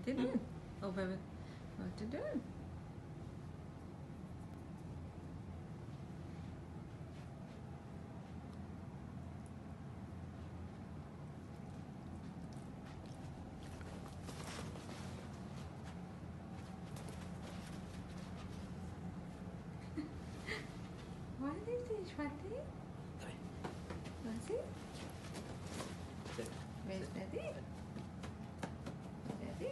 you doing? Oh, baby, what you doing? What is this, Velfie? What's it? Where's Daddy? Daddy?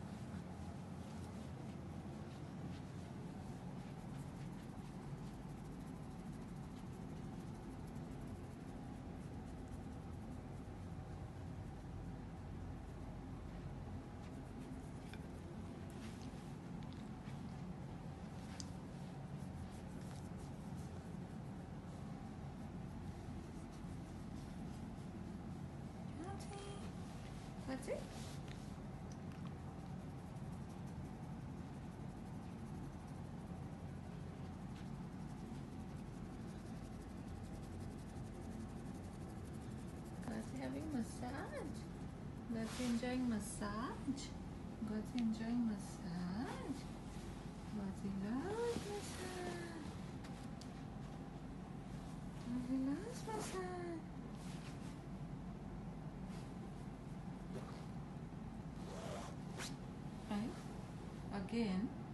What's it? God's having massage. God's enjoying massage. God's enjoying massage. God's loves massage. God's loves massage. Right? Again.